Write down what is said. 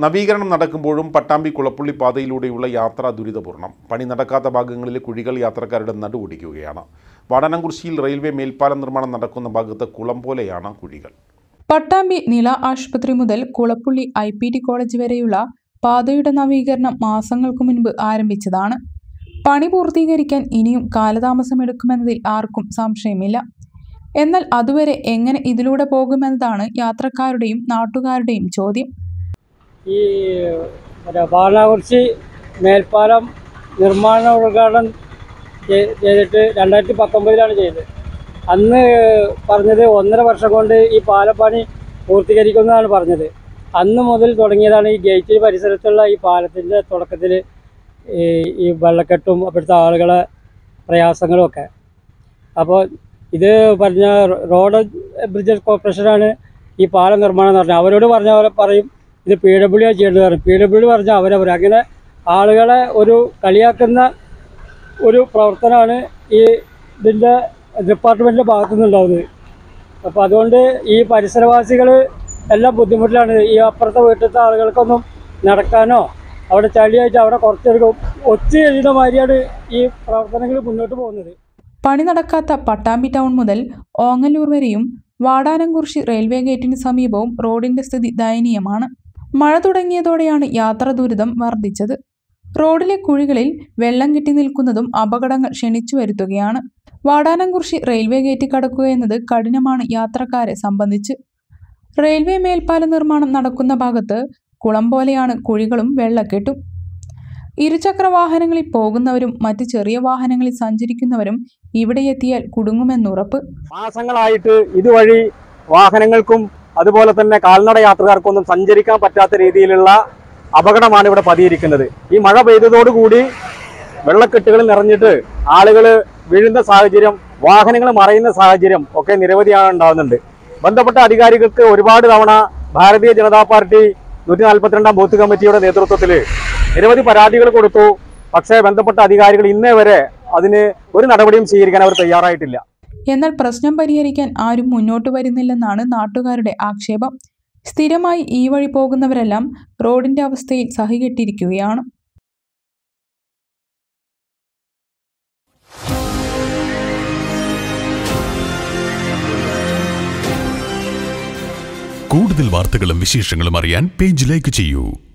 നവീകരണം നടക്കുമ്പോഴും പട്ടാമ്പി കുളപ്പുള്ളി പാതയിലൂടെയുള്ള യാത്ര ദുരിതപൂർണ്ണം. പണി നടക്കാത്ത ഭാഗങ്ങളിലെ കുഴികൾ യാത്രക്കാരുടെ നടുവൊടിക്കുകയാണ്. വാടാനംകുറിശ്ശിയിൽ റെയിൽവേ മേൽപ്പാലം നിർമ്മാണം നടക്കുന്ന ഭാഗത്ത് കുളം പോലെയാണ് കുഴികൾ. പട്ടാമ്പി നില ആശുപത്രി മുതൽ കുളപ്പുള്ളി IPT കോളേജ് വരെയുള്ള പാതയുടെ നവീകരണം മാസങ്ങൾക്ക് മുൻപ് ആരംഭിച്ചതാണ്. പണി പൂർത്തീകരിക്കാൻ ഇനിയും കാലതാമസമെടുക്കുമെന്നതിൽ ആർക്കും സംശയമില്ല. എന്നാൽ അതുവരെ എങ്ങനെ ഇതിലൂടെ പോകുമെന്നതാണ് യാത്രക്കാരുടെയും നാട്ടുകാരുടെയും ചോദ്യം. ഈ വാടാനംകുറിശ്ശി മേൽപ്പാലം നിർമ്മാണ ഉദ്ഘാടനം ചെയ്തിട്ട് 2019 ചെയ്തത്. അന്ന് പറഞ്ഞത് 1.5 വർഷം കൊണ്ട് ഈ പാലപ്പണി പൂർത്തീകരിക്കുന്നതാണ് പറഞ്ഞത്. അന്ന് മുതൽ തുടങ്ങിയതാണ് ഈ ഗേറ്റ് പരിസരത്തുള്ള ഈ പാലത്തിൻ്റെ തുടക്കത്തിൽ ഈ വെള്ളക്കെട്ടും അപ്പോഴത്തെ ആളുകളെ പ്രയാസങ്ങളും ഒക്കെ. അപ്പോൾ ഇത് പറഞ്ഞ റോഡ് ബ്രിഡ്ജസ് കോർപ്പറേഷനാണ് ഈ പാലം നിർമ്മാണം പറഞ്ഞത്. അവരോട് പറഞ്ഞ പോലെ പറയും ഇത് PWD ചെയ്യേണ്ടത് പറയും. PWD പറഞ്ഞാൽ അവരവർ അങ്ങനെ ആളുകളെ ഒരു കളിയാക്കുന്ന ഒരു പ്രവർത്തനമാണ് ഈ ഇതിൻ്റെ ഡിപ്പാർട്ട്മെൻറ്റിൻ്റെ ഭാഗത്തു നിന്നുണ്ടാവുന്നത്. അപ്പോൾ അതുകൊണ്ട് ഈ പരിസരവാസികൾ എല്ലാം ബുദ്ധിമുട്ടിലാണ്. ഈ അപ്പുറത്തെ വീട്ടിലത്തെ ആളുകൾക്കൊന്നും നടക്കാനോ അവിടെ ചളിയായിട്ട് അവിടെ കുറച്ചെടുക്കും ഒച്ച എഴുതുന്ന മാതിരിയാണ് ഈ പ്രവർത്തനങ്ങൾ മുന്നോട്ട് പോകുന്നത്. പണി നടക്കാത്ത പട്ടാമ്പി ടൗൺ മുതൽ ഓങ്ങല്ലൂർ വരെയും വാടാനംകുറിശ്ശി റെയിൽവേ ഗേറ്റിന് സമീപവും റോഡിന്റെ സ്ഥിതി ദയനീയമാണ്. മഴ തുടങ്ങിയതോടെയാണ് യാത്രാ ദുരിതം വർദ്ധിച്ചത്. റോഡിലെ കുഴികളിൽ വെള്ളം കെട്ടി നിൽക്കുന്നതും അപകടങ്ങൾ ക്ഷണിച്ചു വരുത്തുകയാണ്. വാടാനംകുറിശ്ശി റെയിൽവേ ഗേറ്റ് കടക്കുക എന്നത് കഠിനമാണ് യാത്രക്കാരെ സംബന്ധിച്ച്. റെയിൽവേ മേൽപ്പാല നിർമ്മാണം നടക്കുന്ന ഭാഗത്ത് കുളം പോലെയാണ് കുഴികളും വെള്ളക്കെട്ടും. ഇരുചക്ര വാഹനങ്ങളിൽ പോകുന്നവരും മറ്റ് ചെറിയ വാഹനങ്ങളിൽ സഞ്ചരിക്കുന്നവരും ഇവിടെ എത്തിയാൽ കുടുങ്ങുമെന്നുറപ്പ്. മാസങ്ങളായിട്ട് ഇതുവഴി വാഹനങ്ങൾക്കും അതുപോലെ തന്നെ കാൽനട യാത്രക്കാർക്കൊന്നും സഞ്ചരിക്കാൻ പറ്റാത്ത രീതിയിലുള്ള അപകടമാണ് ഇവിടെ പതിയിരിക്കുന്നത്. ഈ മഴ പെയ്തതോടുകൂടി വെള്ളക്കെട്ടുകൾ നിറഞ്ഞിട്ട് ആളുകൾ വീഴുന്ന സാഹചര്യം, വാഹനങ്ങൾ മറയുന്ന സാഹചര്യം ഒക്കെ നിരവധിയാണ് ഉണ്ടാകുന്നുണ്ട്. ബന്ധപ്പെട്ട അധികാരികൾക്ക് ഒരുപാട് തവണ ഭാരതീയ ജനതാ പാർട്ടി 142ാം ബൂത്ത് കമ്മിറ്റിയുടെ നേതൃത്വത്തിൽ നിരവധി പരാതികൾ കൊടുത്തു. പക്ഷേ ബന്ധപ്പെട്ട അധികാരികൾ ഇന്നേ വരെ അതിന് ഒരു നടപടിയും സ്വീകരിക്കാൻ അവർ തയ്യാറായിട്ടില്ല. എന്നാൽ പ്രശ്നം പരിഹരിക്കാൻ ആരും മുന്നോട്ട് വരുന്നില്ലെന്നാണ് നാട്ടുകാരുടെ ആക്ഷേപം. സ്ഥിരമായി ഈ വഴി പോകുന്നവരെല്ലാം റോഡിന്റെ അവസ്ഥയിൽ സഹികെട്ടിരിക്കുകയാണ്. കൂടുതൽ വാർത്തകളും വിശേഷങ്ങളും അറിയാൻ പേജ് ലൈക്ക് ചെയ്യൂ.